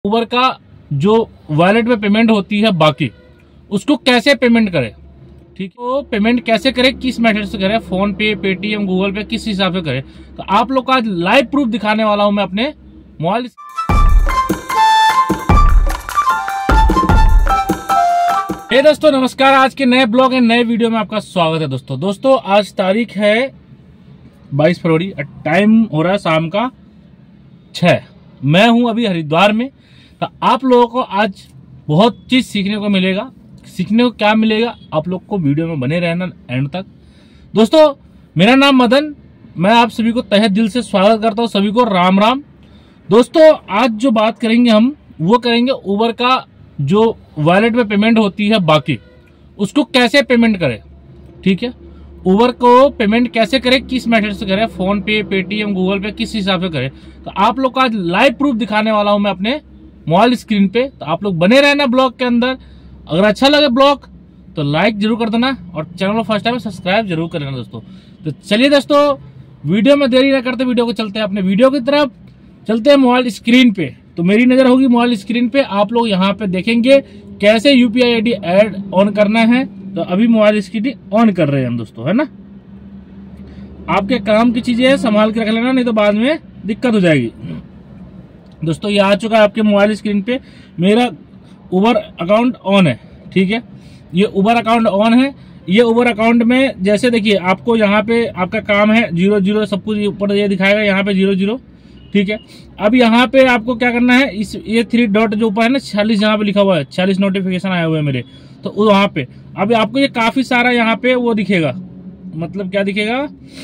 उबर का जो वॉलेट में पेमेंट होती है बाकी उसको कैसे पेमेंट करें, ठीक है। तो पेमेंट कैसे करें, किस मेथड से करें, फोन पे, पेटीएम, गूगल पे, किस हिसाब से करें, तो आप लोग का आज लाइव प्रूफ दिखाने वाला हूं मैं अपने मोबाइल। हे दोस्तों नमस्कार, आज के नए ब्लॉग एंड नए वीडियो में आपका स्वागत है। दोस्तों आज तारीख है 22 फरवरी, टाइम हो रहा है शाम का 6। मैं हूं अभी हरिद्वार में। तो आप लोगों को आज बहुत चीज सीखने को मिलेगा। सीखने को क्या मिलेगा, आप लोग को वीडियो में बने रहना एंड तक। दोस्तों मेरा नाम मदन, मैं आप सभी को तहे दिल से स्वागत करता हूं। सभी को राम राम। दोस्तों आज जो बात करेंगे हम वो करेंगे उबर का जो वॉलेट में पेमेंट होती है बाकी उसको कैसे पेमेंट करें, ठीक है। उबर को पेमेंट कैसे करें, किस मेथड से करें, फोन पे, पेटीएम, गूगल पे, किस हिसाब से करें, तो आप लोग का आज लाइव प्रूफ दिखाने वाला हूं मैं अपने मोबाइल स्क्रीन पे। तो आप लोग बने रहना ब्लॉग के अंदर। अगर अच्छा लगे ब्लॉग तो लाइक जरूर कर देना और चैनल को फर्स्ट टाइम सब्सक्राइब जरूर कर लेना दोस्तों। तो चलिए दोस्तों वीडियो में देरी न करते वीडियो को चलते हैं अपने वीडियो की तरफ। चलते हैं मोबाइल स्क्रीन पे। तो मेरी नजर होगी मोबाइल स्क्रीन पे। आप लोग यहाँ पे देखेंगे कैसे यूपीआई आईडी ऐड ऑन करना है। तो अभी मोबाइल स्क्रीन ऑन कर रहे हैं हम दोस्तों, है ना। आपके काम की चीजें संभाल के रख लेना, नहीं तो बाद में दिक्कत हो जाएगी। दोस्तों ये आ चुका है आपके मोबाइल स्क्रीन पे, मेरा उबर अकाउंट ऑन है, ठीक है। ये उबर अकाउंट ऑन है। ये उबर अकाउंट में जैसे देखिए आपको यहाँ पे आपका काम है 00 सब कुछ ऊपर ये दिखाएगा, यहाँ पे 00, ठीक है। अब यहाँ पे आपको क्या करना है, इस ये 3 डॉट जो ऊपर है ना 46 यहाँ पे लिखा हुआ है, 46 नोटिफिकेशन आए हुए हैं मेरे, तो वहां पे अब आपको ये काफी सारा यहाँ पे वो दिखेगा। मतलब क्या दिखेगा,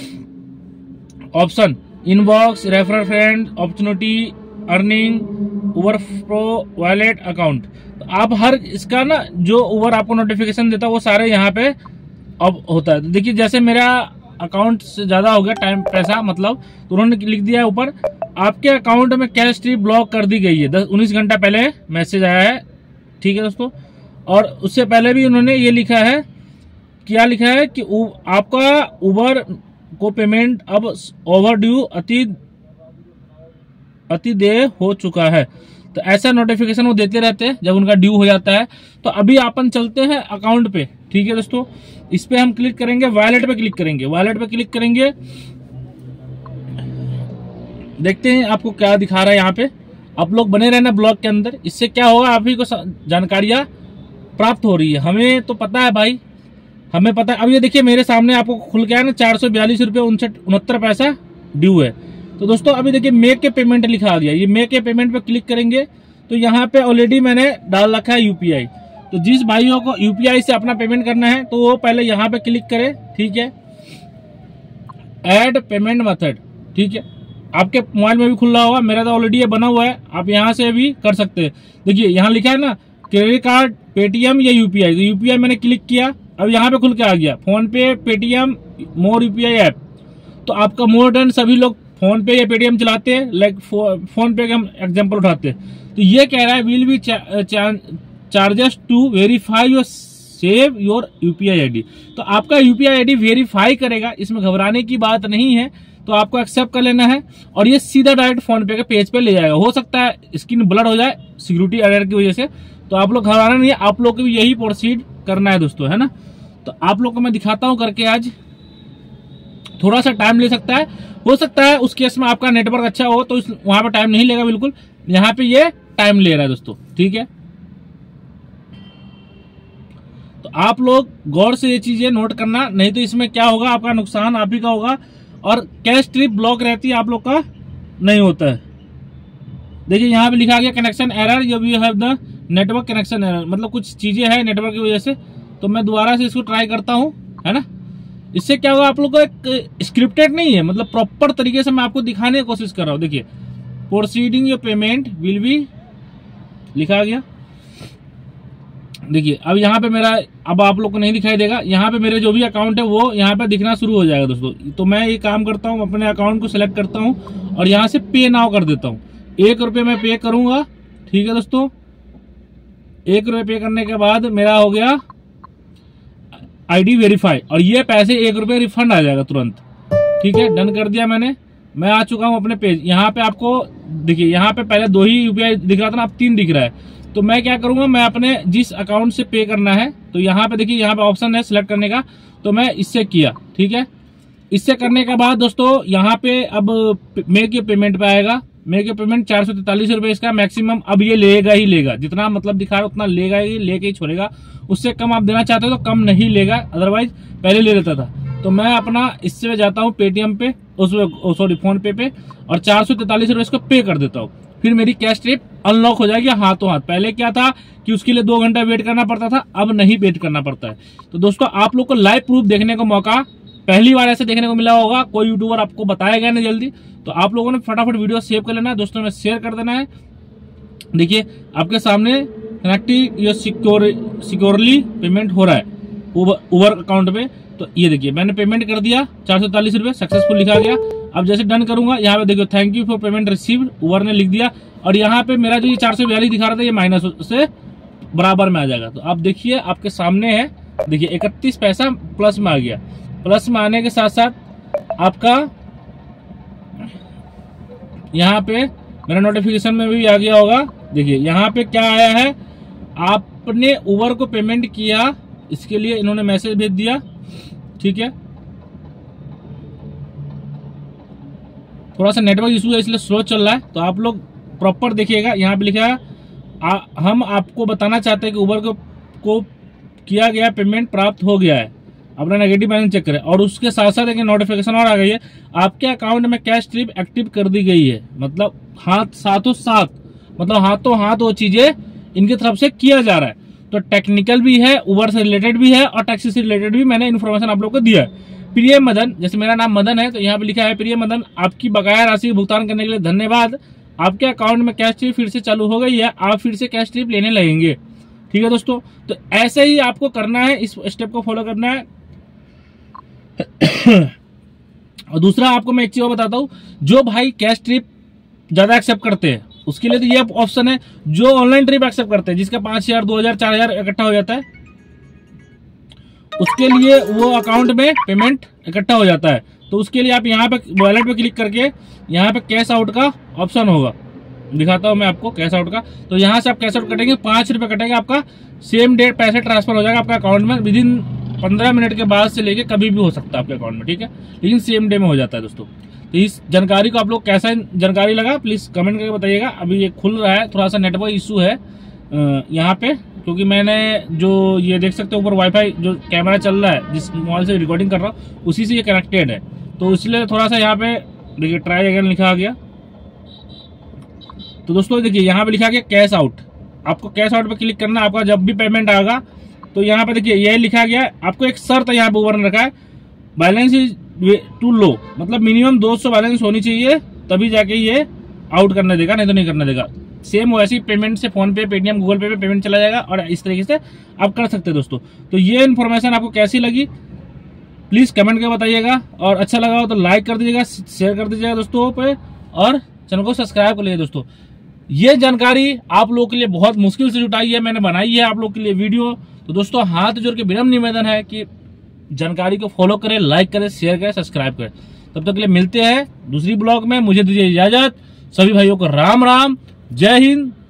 option, inbox, referral friend, opportunity, earning, Uber pro, wallet, account. तो आप हर इसका ना जो उबर आपको नोटिफिकेशन देता है वो सारे यहाँ पे अब होता है। तो देखिए जैसे मेरा अकाउंट से ज्यादा हो गया टाइम पैसा, मतलब तो उन्होंने लिख दिया है ऊपर आपके अकाउंट में कैश स्ट्रीप ब्लॉक कर दी गई है। 19 घंटा पहले मैसेज आया है, ठीक है दोस्तों। और उससे पहले भी उन्होंने ये लिखा है, क्या लिखा है कि आपका उबर को पेमेंट अब ओवर ड्यू अति देर हो चुका है। तो ऐसा नोटिफिकेशन वो देते रहते हैं जब उनका ड्यू हो जाता है। तो अभी अपन चलते हैं अकाउंट पे, ठीक है दोस्तों। इस पे हम क्लिक करेंगे, वॉलेट पे क्लिक करेंगे, वॉलेट पे क्लिक करेंगे। देखते हैं आपको क्या दिखा रहा है यहाँ पे। आप लोग बने रहना ब्लॉग के अंदर। इससे क्या होगा, आप ही को जानकारियां प्राप्त हो रही है। हमें तो पता है भाई, हमें पता है। अब ये देखिए मेरे सामने आपको खुल गया है ना 442 रुपये 69 पैसा ड्यू है। तो दोस्तों अभी देखिए मेक के पेमेंट लिखा आ गया। ये मेक के पेमेंट पे क्लिक करेंगे तो यहाँ पे ऑलरेडी मैंने डाल रखा है यूपीआई। तो जिस भाइयों को यूपीआई से अपना पेमेंट करना है तो वो पहले यहाँ पे क्लिक करे, ठीक है। ऐड पेमेंट मेथड, ठीक है। आपके मोबाइल में भी खुल रहा होगा, मेरा तो ऑलरेडी ये बना हुआ है, आप यहाँ से भी कर सकते हैं। देखिए यहाँ लिखा है ना क्रेडिट कार्ड, पेटीएम या यूपीआई। तो यूपीआई मैंने क्लिक किया, अब यहाँ पे खुल के आ गया फोन पे, पेटीएम, मोर यूपीआई ऐप। तो आपका मोर देन सभी लोग फोन पे या पेटीएम चलाते हैं, लाइक फोन पे का हम एग्जांपल उठाते हैं। तो ये कह रहा है will be charges to verify your save your UPI ID. तो आपका यूपीआई आईडी वेरीफाई करेगा, इसमें घबराने की बात नहीं है। तो आपको एक्सेप्ट कर लेना है और ये सीधा डायरेक्ट फोन पे के पेज पे ले जाएगा। हो सकता है स्क्रीन ब्लर हो जाए सिक्योरिटी एरर की वजह से, तो आप लोग घबराना नहीं है, आप लोग को भी यही प्रोसीड करना है दोस्तों, है ना। तो आप लोग को मैं दिखाता हूँ करके। आज थोड़ा सा टाइम ले सकता है, हो सकता है उस केस में आपका नेटवर्क अच्छा हो तो वहां पे टाइम नहीं लेगा बिल्कुल। यहाँ पे ये टाइम ले रहा है दोस्तों, ठीक है। तो आप लोग गौर से ये चीजें नोट करना, नहीं तो इसमें क्या होगा, आपका नुकसान आप ही का होगा और कैश स्ट्रिप ब्लॉक रहती है, आप लोग का नहीं होता है। देखिए यहाँ पे लिखा गया connection error, you have the network connection error. मतलब कुछ चीजें हैं नेटवर्क की वजह से। तो मैं दोबारा से इसको ट्राई करता हूँ, है ना। इससे क्या होगा, आप लोग का एक स्क्रिप्टेड नहीं है, मतलब प्रॉपर तरीके से मैं आपको दिखाने की कोशिश कर रहा हूँ। देखिए proceeding your payment will be लिखा गया। देखिए अब यहाँ पे मेरा, अब आप लोग को नहीं दिखाई देगा, यहाँ पे मेरे जो भी अकाउंट है वो यहाँ पे दिखना शुरू हो जाएगा दोस्तों। तो मैं ये काम करता हूँ, अपने अकाउंट को सिलेक्ट करता हूँ और यहाँ से पे नाउ कर देता हूँ। 1 रुपये मैं पे करूंगा, ठीक है दोस्तों। 1 रुपये पे करने के बाद मेरा हो गया आईडी वेरीफाई और ये पैसे 1 रुपये रिफंड आ जाएगा तुरंत, ठीक है। डन कर दिया मैंने। मैं आ चुका हूं अपने पेज। यहाँ पे आपको देखिए, यहाँ पे पहले 2 ही यूपीआई दिख रहा था ना, अब 3 दिख रहा है। तो मैं क्या करूंगा, मैं अपने जिस अकाउंट से पे करना है, तो यहाँ पे देखिए, यहाँ पे ऑप्शन है सिलेक्ट करने का, तो मैं इससे किया। ठीक है, इससे करने के बाद दोस्तों यहाँ पे अब मेक के पेमेंट पे आएगा। मेक के पेमेंट 443 रुपए इसका मैक्सिमम अब ये लेगा ही लेगा, जितना मतलब दिखा रहा है उतना लेगा ही, लेके ही छोड़ेगा। उससे कम आप देना चाहते हो तो कम नहीं लेगा, अदरवाइज पहले ले लेता था। तो मैं अपना इससे जाता हूँ पेटीएम पे, सॉरी फोन पे और 443 रुपए इसको पे कर देता हूँ। फिर मेरी कैश ट्रिप अनलॉक हो जाएगी हाथों हाथ। पहले क्या था कि उसके लिए 2 घंटा वेट करना पड़ता था, अब नहीं वेट करना पड़ता है। तो दोस्तों आप लोग को लाइव प्रूफ देखने का मौका पहली बार ऐसे देखने को मिला होगा, कोई यूट्यूबर आपको बताएगा नहीं जल्दी। तो आप लोगों ने फटाफट वीडियो सेव कर लेना है, दोस्तों में शेयर कर देना है। देखिए आपके सामने कनेक्टिंग योर सिक्योरली पेमेंट हो रहा है उबर अकाउंट पे। तो ये देखिए मैंने पेमेंट कर दिया, 443 रुपए सक्सेसफुल लिखा गया। अब जैसे डन करूंगा, यहाँ पे देखो thank you for payment received, Uber ने लिख दिया। और यहाँ पे मेरा जो ये 442 दिखा रहा था, ये माइनस से बराबर में आ जाएगा। तो आप देखिए आपके सामने है, देखिए 31 पैसा प्लस में आ गया। प्लस में आने के साथ साथ आपका यहाँ पे मेरा नोटिफिकेशन में भी आ गया होगा। देखिए यहाँ पे क्या आया है, आपने उबर को पेमेंट किया, इसके लिए इन्होंने मैसेज भेज दिया। ठीक है, थोड़ा सा नेटवर्क इशू है इसलिए स्लो चल रहा है, तो आप लोग प्रॉपर देखिएगा। यहाँ पे लिखा है हम आपको बताना चाहते हैं कि उबर को किया गया पेमेंट प्राप्त हो गया है, अपना नेगेटिव बैलेंस चेक करें। और उसके साथ साथ एक नोटिफिकेशन और आ गई है, आपके अकाउंट में कैश ट्रिप एक्टिव कर दी गई है। मतलब साथों साथ मतलब हाथों हाथ वो चीजें इनकी तरफ से किया जा रहा है। तो टेक्निकल भी है, उबर से रिलेटेड भी है और टैक्सी से रिलेटेड भी मैंने इन्फॉर्मेशन आप लोग को दिया है। प्रिय मदन, जैसे मेरा नाम मदन है तो यहाँ पे लिखा है प्रिय मदन, आपकी बकाया राशि भुगतान करने के लिए धन्यवाद। आपके अकाउंट में कैश ट्रिप फिर से चालू हो गई है, आप फिर से कैश ट्रिप लेने लगेंगे। ठीक है दोस्तों, तो ऐसे ही आपको करना है, इस स्टेप को फॉलो करना है। और दूसरा आपको मैं एक चीज और बताता हूँ, जो भाई कैश ट्रिप ज्यादा एक्सेप्ट करते हैं उसके लिए तो ये ऑप्शन है। जो ऑनलाइन ट्रिप एक्सेप्ट करते हैं, जिसका 5000 2000 4000 इकट्ठा हो जाता है, उसके लिए वो अकाउंट में पेमेंट इकट्ठा हो जाता है। तो उसके लिए आप यहाँ पे वॉलेट पे क्लिक करके यहाँ पे कैश आउट का ऑप्शन होगा, दिखाता हूँ मैं आपको कैश आउट का। तो यहाँ से आप कैश आउट कटेंगे, 5 रुपए कटेगा, आपका सेम डेट पैसे ट्रांसफर हो जाएगा आपका अकाउंट में। विदिन 15 मिनट के बाद से लेके कभी भी हो सकता है आपके अकाउंट में। ठीक है, लेकिन सेम डे में हो जाता है दोस्तों। तो इस जानकारी को आप लोग कैसा जानकारी लगा प्लीज कमेंट करके बताइएगा। अभी ये खुल रहा है, थोड़ा सा नेटवर्क इशू है यहाँ पे, क्योंकि मैंने जो ये देख सकते हो ऊपर वाईफाई जो कैमरा चल रहा है, जिस मोबाइल से रिकॉर्डिंग कर रहा हूँ उसी से ये कनेक्टेड है, तो इसलिए थोड़ा सा यहाँ पे देखिए ट्राई अगेन लिखा गया। तो दोस्तों देखिए यहाँ पे लिखा गया कैश आउट, आपको कैश आउट पे क्लिक करना। आपका जब भी पेमेंट आएगा तो यहाँ पे देखिए यही लिखा गया है। आपको एक शर्त यहाँ पे उबर ने रखा है, बैलेंस इज टू लो, मतलब मिनिमम 200 बैलेंस होनी चाहिए तभी जाके ये आउट करने देगा, नहीं तो नहीं करने देगा। सेम वैसे ही पेमेंट से PhonePe, Paytm, Google Pay payment चला जाएगा और इस तरीके से आप कर सकते हैं दोस्तों। तो ये इन्फॉर्मेशन आपको कैसी लगी प्लीज कमेंट करके बताइएगा, और अच्छा लगा हो तो लाइक कर दीजिएगा, शेयर कर दीजिएगा दोस्तों पे, और चैनल को सब्सक्राइब कर लीजिए दोस्तों। ये जानकारी आप लोगों के लिए बहुत मुश्किल से जुटाई है, मैंने बनाई है आप लोग के लिए वीडियो। तो दोस्तों हाथ जोड़ के विनम्र निवेदन है कि जानकारी को फॉलो करें, लाइक करें, शेयर करें, सब्सक्राइब करें। तब तक के लिए मिलते हैं दूसरी ब्लॉग में, मुझे दीजिए इजाजत। सभी भाइयों को राम राम, जय हिंद,